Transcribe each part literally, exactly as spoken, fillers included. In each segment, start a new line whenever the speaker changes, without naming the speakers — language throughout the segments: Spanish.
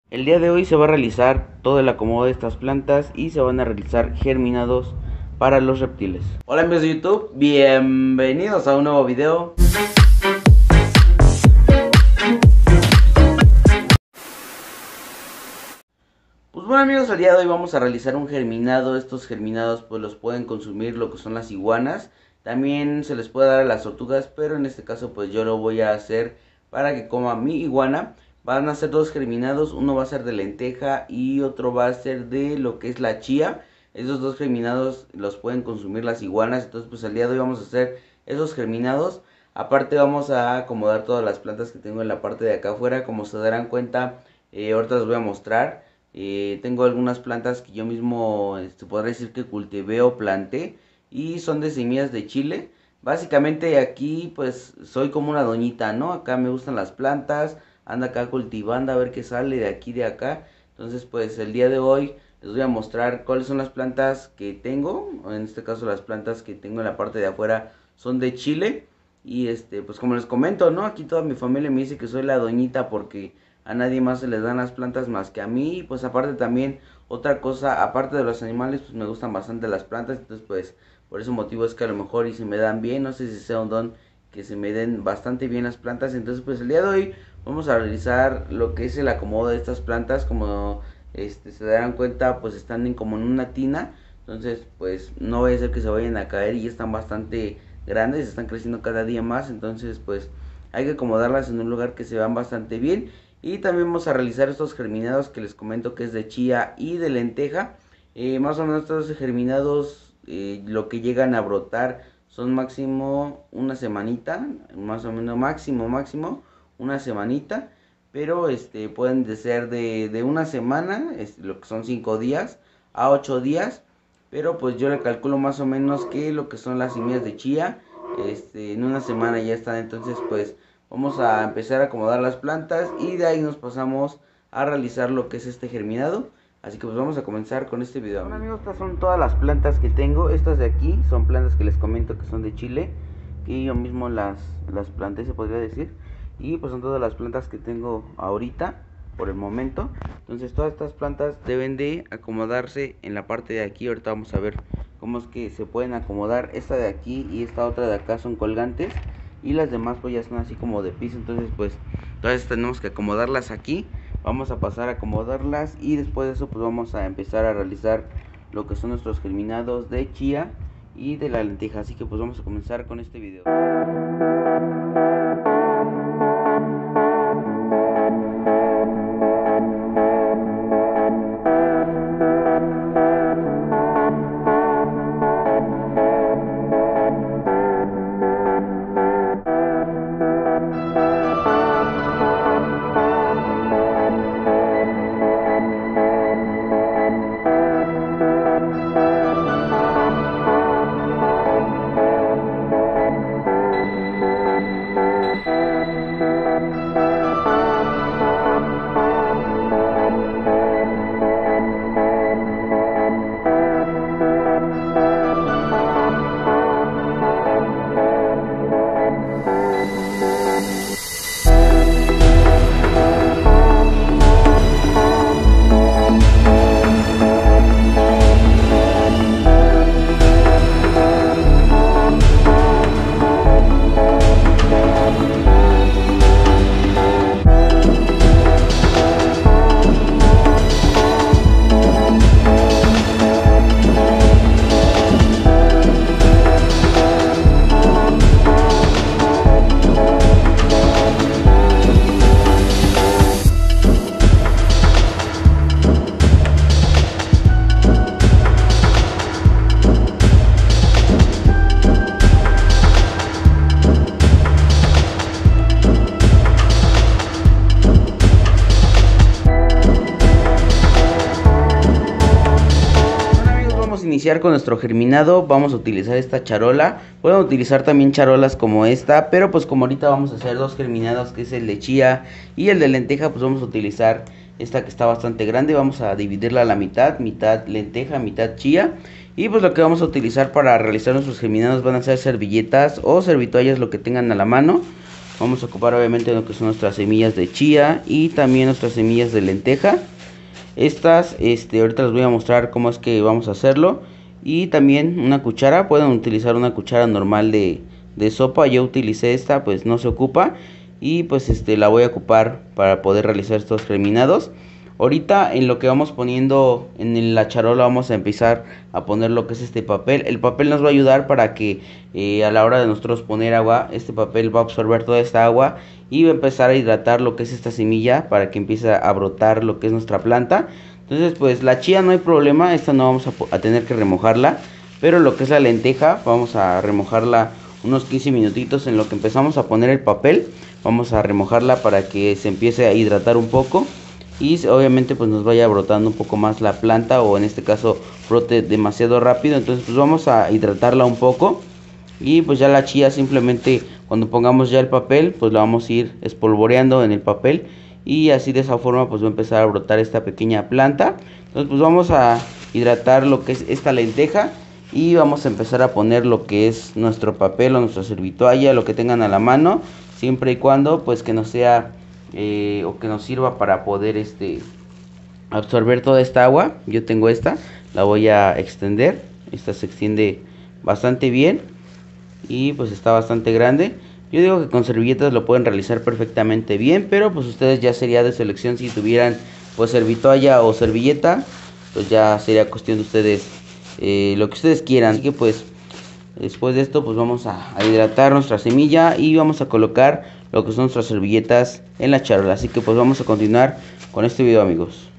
El día de hoy se va a realizar todo el acomodo de estas plantas y se van a realizar germinados para los reptiles. Hola amigos de YouTube, bienvenidos a un nuevo video. Pues bueno amigos, el día de hoy vamos a realizar un germinado. Estos germinados pues los pueden consumir lo que son las iguanas. También se les puede dar a las tortugas, pero en este caso pues yo lo voy a hacer para que coma mi iguana. Van a ser dos germinados, uno va a ser de lenteja y otro va a ser de lo que es la chía. Esos dos germinados los pueden consumir las iguanas, entonces pues el día de hoy vamos a hacer esos germinados. Aparte vamos a acomodar todas las plantas que tengo en la parte de acá afuera. Como se darán cuenta, eh, ahorita les voy a mostrar. Eh, tengo algunas plantas que yo mismo, este, podría decir que cultivé o planté y son de semillas de chile. Básicamente aquí pues soy como una doñita, ¿no? Acá me gustan las plantas, ando acá cultivando a ver qué sale de aquí de acá. Entonces pues el día de hoy les voy a mostrar cuáles son las plantas que tengo. En este caso las plantas que tengo en la parte de afuera son de chile. Y este pues como les comento, ¿no? Aquí toda mi familia me dice que soy la doñita porque a nadie más se les dan las plantas más que a mí. Y pues aparte también otra cosa, aparte de los animales, pues me gustan bastante las plantas. Entonces pues por ese motivo es que a lo mejor y se me dan bien, no sé si sea un don que se me den bastante bien las plantas. Entonces pues el día de hoy vamos a realizar lo que es el acomodo de estas plantas. Como este se darán cuenta, pues están en, como en una tina. Entonces pues no vaya a ser que se vayan a caer y ya están bastante grandes, están creciendo cada día más. Entonces pues hay que acomodarlas en un lugar que se vean bastante bien. Y también vamos a realizar estos germinados que les comento que es de chía y de lenteja. Eh, más o menos estos germinados, eh, lo que llegan a brotar son máximo una semanita, más o menos máximo, máximo una semanita. Pero este pueden de ser de, de una semana, este, lo que son cinco días, a ocho días. Pero pues yo le calculo más o menos que lo que son las semillas de chía, este, en una semana ya están. Entonces pues vamos a empezar a acomodar las plantas y de ahí nos pasamos a realizar lo que es este germinado. Así que pues vamos a comenzar con este video. Bueno amigos, estas son todas las plantas que tengo. Estas de aquí son plantas que les comento que son de chile, que yo mismo las, las planté, se podría decir. Y pues son todas las plantas que tengo ahorita, por el momento. Entonces todas estas plantas deben de acomodarse en la parte de aquí. Ahorita vamos a ver cómo es que se pueden acomodar. Esta de aquí y esta otra de acá son colgantes y las demás pues ya son así como de piso. Entonces pues todas tenemos que acomodarlas aquí. Vamos a pasar a acomodarlas y después de eso pues vamos a empezar a realizar lo que son nuestros germinados de chía y de la lenteja. Así que pues vamos a comenzar con este video. Iniciar con nuestro germinado vamos a utilizar esta charola. Pueden utilizar también charolas como esta, pero pues como ahorita vamos a hacer dos germinados, que es el de chía y el de lenteja, pues vamos a utilizar esta que está bastante grande. Vamos a dividirla a la mitad, mitad lenteja, mitad chía. Y pues lo que vamos a utilizar para realizar nuestros germinados van a ser servilletas o servitoallas, lo que tengan a la mano. Vamos a ocupar obviamente lo que son nuestras semillas de chía y también nuestras semillas de lenteja. Estas, este, ahorita les voy a mostrar cómo es que vamos a hacerlo. Y también una cuchara, pueden utilizar una cuchara normal de, de sopa. Yo utilicé esta, pues no se ocupa. Y pues este la voy a ocupar para poder realizar estos germinados. Ahorita en lo que vamos poniendo en la charola vamos a empezar a poner lo que es este papel. El papel nos va a ayudar para que eh, a la hora de nosotros poner agua, este papel va a absorber toda esta agua y va a empezar a hidratar lo que es esta semilla para que empiece a brotar lo que es nuestra planta. Entonces pues la chía no hay problema, esta no vamos a, a tener que remojarla, pero lo que es la lenteja vamos a remojarla unos quince minutitos en lo que empezamos a poner el papel. Vamos a remojarla para que se empiece a hidratar un poco y obviamente pues nos vaya brotando un poco más la planta, o en este caso brote demasiado rápido. Entonces pues vamos a hidratarla un poco y pues ya la chía simplemente cuando pongamos ya el papel pues la vamos a ir espolvoreando en el papel y así de esa forma pues va a empezar a brotar esta pequeña planta. Entonces pues vamos a hidratar lo que es esta lenteja y vamos a empezar a poner lo que es nuestro papel o nuestra servitoalla, lo que tengan a la mano, siempre y cuando pues que no sea eh, o que nos sirva para poder este absorber toda esta agua. Yo tengo esta, la voy a extender, esta se extiende bastante bien y pues está bastante grande. Yo digo que con servilletas lo pueden realizar perfectamente bien, pero pues ustedes ya sería de selección si tuvieran pues servitoalla o servilleta, pues ya sería cuestión de ustedes eh, lo que ustedes quieran. Así que pues después de esto pues vamos a, a hidratar nuestra semilla y vamos a colocar lo que son nuestras servilletas en la charola. Así que pues vamos a continuar con este video, amigos.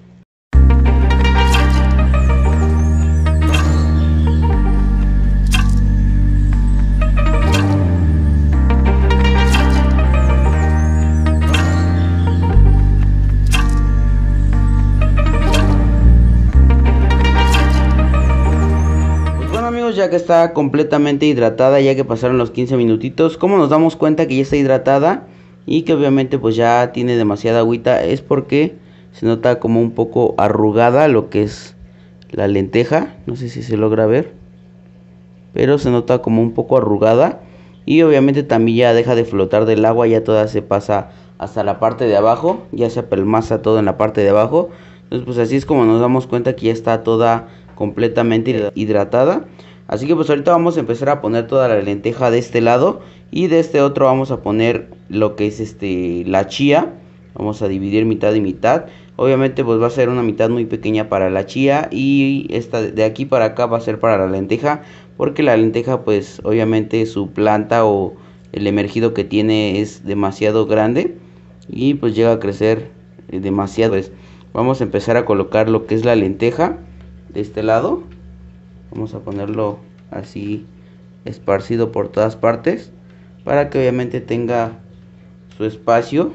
Ya que está completamente hidratada, ya que pasaron los quince minutitos, ¿cómo nos damos cuenta que ya está hidratada y que obviamente pues ya tiene demasiada agüita? Es porque se nota como un poco arrugada lo que es la lenteja, no sé si se logra ver, pero se nota como un poco arrugada y obviamente también ya deja de flotar del agua, ya toda se pasa hasta la parte de abajo, ya se apelmaza todo en la parte de abajo. Entonces pues así es como nos damos cuenta que ya está toda completamente hidratada. Así que pues ahorita vamos a empezar a poner toda la lenteja de este lado y de este otro vamos a poner lo que es este la chía. Vamos a dividir mitad y mitad. Obviamente pues va a ser una mitad muy pequeña para la chía y esta de aquí para acá va a ser para la lenteja, porque la lenteja pues obviamente su planta o el emergido que tiene es demasiado grande y pues llega a crecer demasiado. Pues vamos a empezar a colocar lo que es la lenteja de este lado. Vamos a ponerlo así esparcido por todas partes para que obviamente tenga su espacio.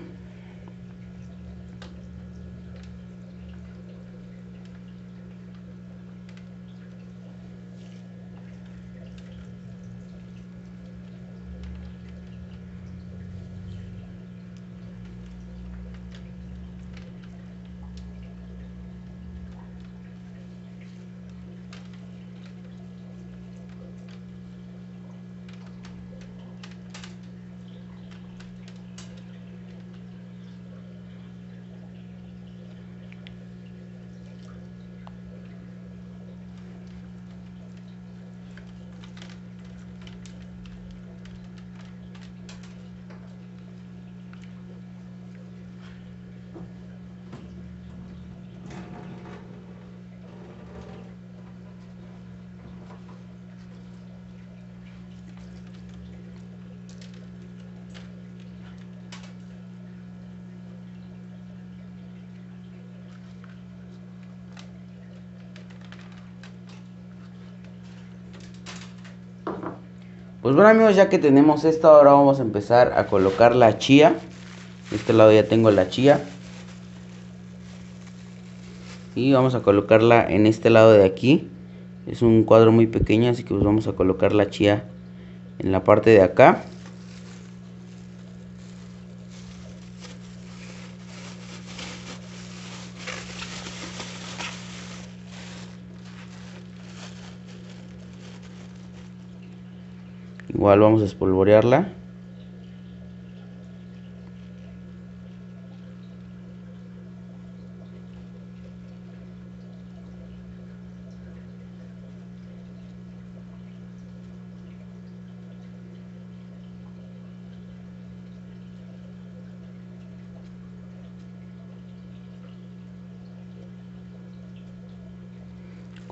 Pues bueno, amigos, ya que tenemos esto, ahora vamos a empezar a colocar la chía. De este lado ya tengo la chía y vamos a colocarla en este lado de aquí. Es un cuadro muy pequeño, así que pues vamos a colocar la chía en la parte de acá. Igual vamos a espolvorearla.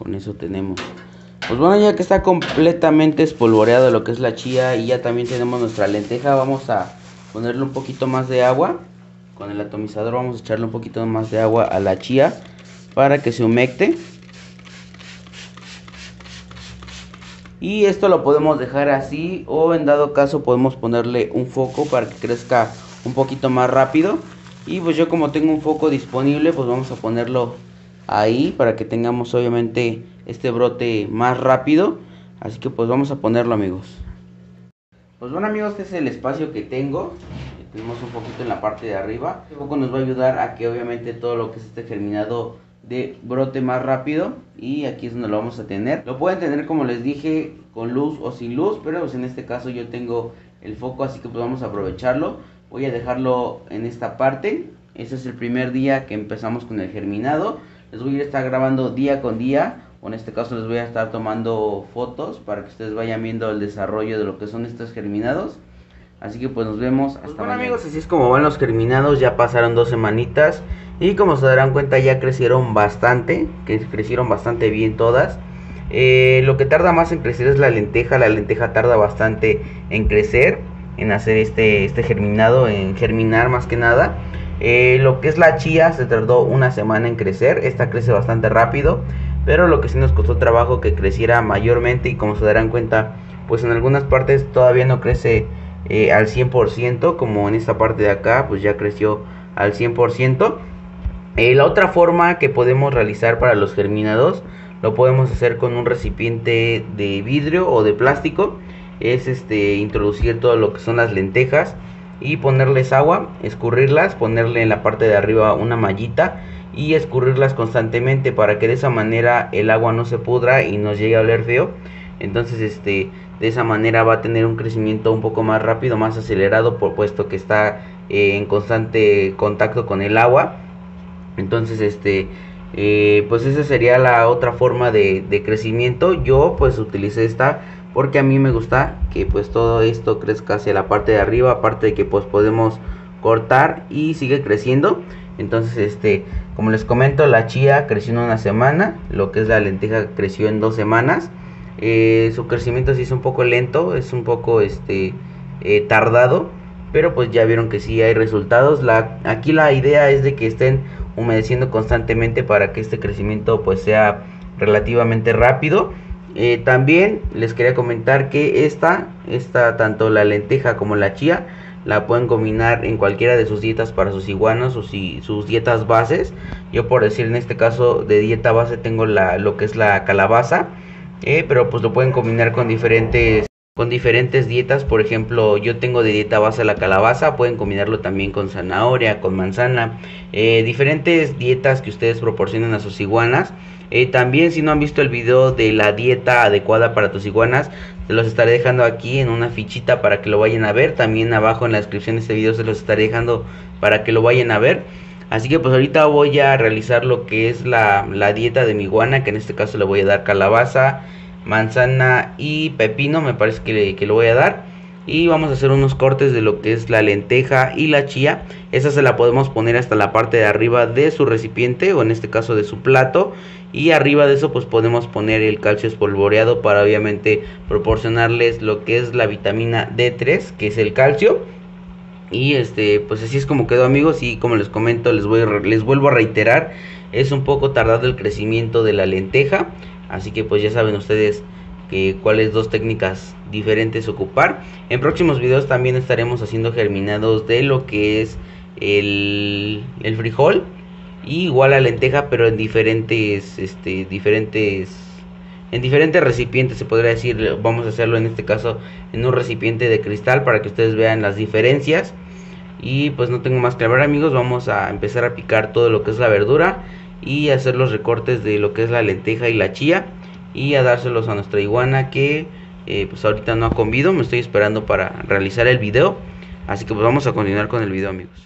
Con eso tenemos. Pues bueno, ya que está completamente espolvoreado lo que es la chía y ya también tenemos nuestra lenteja, vamos a ponerle un poquito más de agua. Con el atomizador vamos a echarle un poquito más de agua a la chía para que se humecte. Y esto lo podemos dejar así, o en dado caso podemos ponerle un foco para que crezca un poquito más rápido. Y pues yo, como tengo un foco disponible, pues vamos a ponerlo ahí para que tengamos obviamente este brote más rápido. Así que pues vamos a ponerlo, amigos. Pues bueno, amigos, este es el espacio que tengo. Tenemos un poquito en la parte de arriba. Este foco nos va a ayudar a que obviamente todo lo que es este germinado de brote más rápido, y aquí es donde lo vamos a tener. Lo pueden tener, como les dije, con luz o sin luz, pero pues en este caso yo tengo el foco, así que pues vamos a aprovecharlo. Voy a dejarlo en esta parte. Este es el primer día que empezamos con el germinado. Les voy a estar grabando día con día, o en este caso les voy a estar tomando fotos para que ustedes vayan viendo el desarrollo de lo que son estos germinados. Así que pues nos vemos hasta pues bueno, mañana. Amigos, así es como van los germinados. Ya pasaron dos semanitas y como se darán cuenta ya crecieron bastante, que crecieron bastante bien todas. Eh, lo que tarda más en crecer es la lenteja. La lenteja tarda bastante en crecer, en hacer este, este germinado, en germinar más que nada. Eh, lo que es la chía se tardó una semana en crecer. Esta crece bastante rápido, pero lo que sí nos costó trabajo que creciera mayormente, y como se darán cuenta, pues en algunas partes todavía no crece eh, al cien por ciento, como en esta parte de acá, pues ya creció al cien por ciento. Eh, la otra forma que podemos realizar para los germinados, lo podemos hacer con un recipiente de vidrio o de plástico. Es este introducir todo lo que son las lentejas y ponerles agua, escurrirlas, ponerle en la parte de arriba una mallita y escurrirlas constantemente para que de esa manera el agua no se pudra y nos llegue a oler feo. Entonces este de esa manera va a tener un crecimiento un poco más rápido, más acelerado, por puesto que está eh, en constante contacto con el agua. Entonces este eh, pues esa sería la otra forma de, de crecimiento. Yo pues utilicé esta porque a mí me gusta que pues todo esto crezca hacia la parte de arriba, aparte de que pues podemos cortar y sigue creciendo. Entonces este como les comento, la chía creció en una semana, lo que es la lenteja creció en dos semanas. Eh, su crecimiento sí es un poco lento, es un poco este eh, tardado, pero pues ya vieron que sí hay resultados. La, aquí la idea es de que estén humedeciendo constantemente para que este crecimiento pues sea relativamente rápido. Eh, también les quería comentar que esta, esta, tanto la lenteja como la chía, la pueden combinar en cualquiera de sus dietas para sus iguanas o si, sus dietas bases. Yo, por decir, en este caso de dieta base tengo la, lo que es la calabaza, eh, pero pues lo pueden combinar con diferentes con diferentes dietas. Por ejemplo, yo tengo de dieta base la calabaza, pueden combinarlo también con zanahoria, con manzana, eh, diferentes dietas que ustedes proporcionen a sus iguanas. Eh, también, si no han visto el video de la dieta adecuada para tus iguanas, se los estaré dejando aquí en una fichita para que lo vayan a ver. También abajo en la descripción de este video se los estaré dejando para que lo vayan a ver. Así que pues ahorita voy a realizar lo que es la, la dieta de mi iguana, que en este caso le voy a dar calabaza, manzana y pepino, me parece que, le, que lo voy a dar. Y vamos a hacer unos cortes de lo que es la lenteja y la chía. Esa se la podemos poner hasta la parte de arriba de su recipiente, o en este caso de su plato. Y arriba de eso pues podemos poner el calcio espolvoreado para obviamente proporcionarles lo que es la vitamina D tres, que es el calcio. Y este pues así es como quedó, amigos. Y como les comento, les, voy, les vuelvo a reiterar, es un poco tardado el crecimiento de la lenteja. Así que pues ya saben ustedes que cuáles dos técnicas diferentes ocupar. En próximos videos también estaremos haciendo germinados de lo que es el, el frijol, y igual la lenteja, pero en diferentes este diferentes en diferentes recipientes, se podría decir. Vamos a hacerlo en este caso en un recipiente de cristal para que ustedes vean las diferencias. Y pues no tengo más que hablar, amigos. Vamos a empezar a picar todo lo que es la verdura y hacer los recortes de lo que es la lenteja y la chía, y a dárselos a nuestra iguana, que eh, pues ahorita no ha comido. Me estoy esperando para realizar el video, así que pues vamos a continuar con el video, amigos.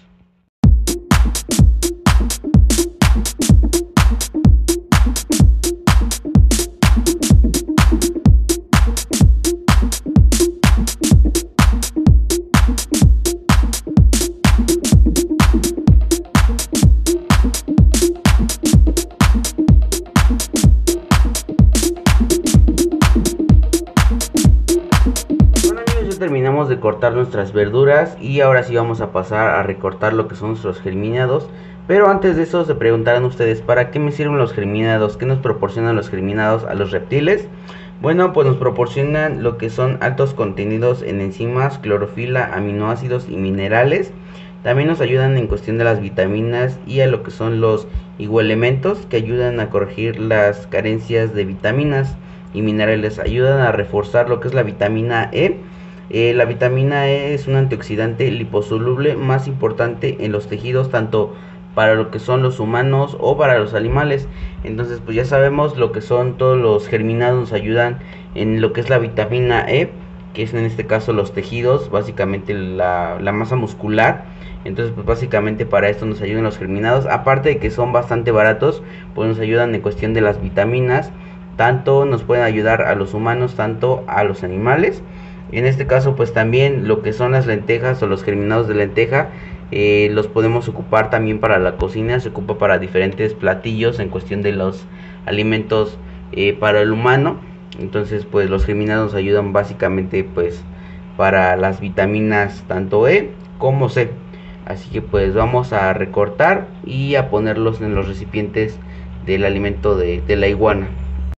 de cortar nuestras verduras y ahora sí vamos a pasar a recortar lo que son nuestros germinados. Pero antes de eso se preguntarán ustedes, ¿para qué me sirven los germinados? ¿Qué nos proporcionan los germinados a los reptiles? Bueno, pues nos proporcionan lo que son altos contenidos en enzimas, clorofila, aminoácidos y minerales. También nos ayudan en cuestión de las vitaminas y a lo que son los higoelementos, que ayudan a corregir las carencias de vitaminas y minerales. Ayudan a reforzar lo que es la vitamina E. Eh, la vitamina E es un antioxidante liposoluble más importante en los tejidos, tanto para lo que son los humanos o para los animales. Entonces pues ya sabemos lo que son todos los germinados, nos ayudan en lo que es la vitamina E, que es en este caso los tejidos, básicamente la, la masa muscular. Entonces pues básicamente para esto nos ayudan los germinados, aparte de que son bastante baratos, pues nos ayudan en cuestión de las vitaminas, tanto nos pueden ayudar a los humanos, tanto a los animales. En este caso pues también lo que son las lentejas o los germinados de lenteja, Eh, los podemos ocupar también para la cocina. Se ocupa para diferentes platillos en cuestión de los alimentos eh, para el humano. Entonces pues los germinados nos ayudan básicamente pues para las vitaminas tanto E como C. Así que pues vamos a recortar y a ponerlos en los recipientes del alimento de, de la iguana.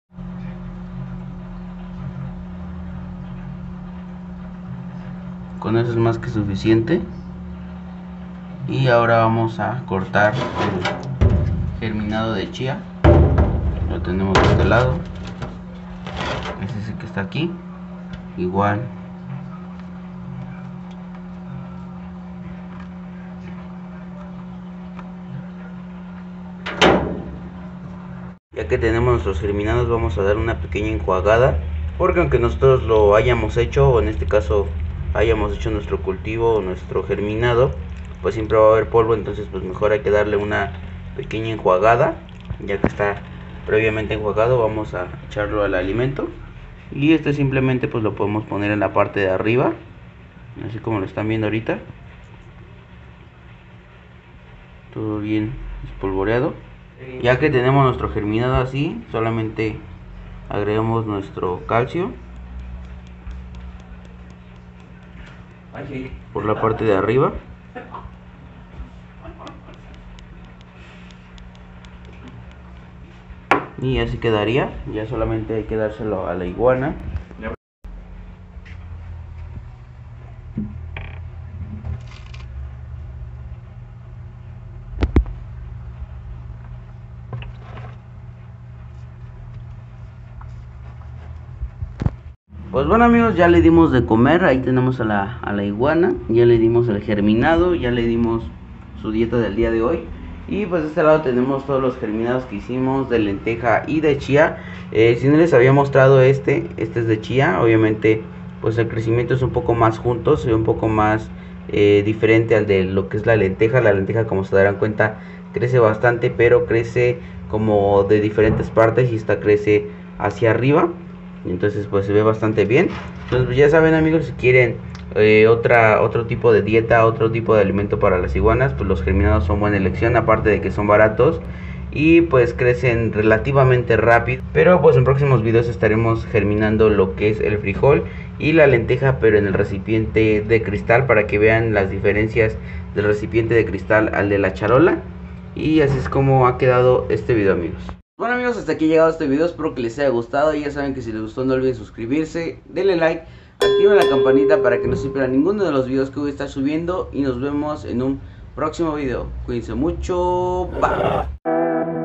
Con eso es más que suficiente. Y ahora vamos a cortar el germinado de chía. Lo tenemos de este lado. Ese es el que está aquí. Igual. Ya que tenemos nuestros germinados, vamos a dar una pequeña enjuagada. Porque aunque nosotros lo hayamos hecho, o en este caso hayamos hecho nuestro cultivo o nuestro germinado, pues siempre va a haber polvo. Entonces pues mejor hay que darle una pequeña enjuagada. Ya que está previamente enjuagado, vamos a echarlo al alimento. Y este simplemente pues lo podemos poner en la parte de arriba, así como lo están viendo ahorita. Todo bien espolvoreado. Ya que tenemos nuestro germinado así, solamente agregamos nuestro calcio por la parte de arriba. Y así quedaría. Ya solamente hay que dárselo a la iguana. Pues bueno amigos, ya le dimos de comer. Ahí tenemos a la, a la iguana. Ya le dimos el germinado. Ya le dimos su dieta del día de hoy. Y pues de este lado tenemos todos los germinados que hicimos de lenteja y de chía. eh, Si no les había mostrado este, este es de chía. Obviamente pues el crecimiento es un poco más junto, se ve un poco más eh, diferente al de lo que es la lenteja. La lenteja, como se darán cuenta, crece bastante, pero crece como de diferentes partes y esta crece hacia arriba. Entonces pues se ve bastante bien. Entonces pues ya saben amigos, si quieren eh, otra, otro tipo de dieta, otro tipo de alimento para las iguanas, pues los germinados son buena elección, aparte de que son baratos y pues crecen relativamente rápido. Pero pues en próximos videos estaremos germinando lo que es el frijol y la lenteja, pero en el recipiente de cristal, para que vean las diferencias del recipiente de cristal al de la charola. Y así es como ha quedado este video amigos. Bueno amigos, hasta aquí ha llegado este video, espero que les haya gustado. Y ya saben que si les gustó no olviden suscribirse, denle like, activen la campanita para que no se pierdan ninguno de los videos que voy a estar subiendo. Y nos vemos en un próximo video. Cuídense mucho, bye.